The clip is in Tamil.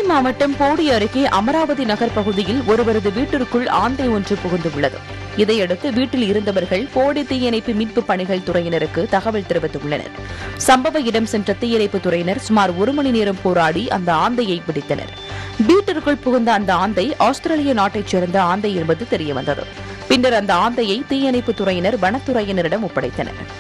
மாவட்டம் போடி அருகே அமராவதி நகர் பகுதியில் ஒருவரது வீட்டிற்குள் ஆந்தை ஒன்று புகுந்துள்ளது. இதையடுத்து வீட்டில் இருந்தவர்கள் போடி தீயணைப்பு மீட்புப் பணிகள் துறையினருக்கு தகவல் தெரிவித்துள்ளனர். சம்பவ இடம் சென்ற தீயணைப்புத் துறையினர் சுமார் 1 மணி நேரம் போராடி அந்த ஆந்தையை பிடித்தனர். வீட்டிற்குள் புகுந்த அந்த ஆந்தை ஆஸ்திரேலிய நாட்டைச் சேர்ந்த ஆந்தை என்பது தெரியவந்தது. பின்னர் அந்த ஆந்தையை தீயணைப்புத் துறையினர் வனத்துறையினரிடம் ஒப்படைத்தனர்.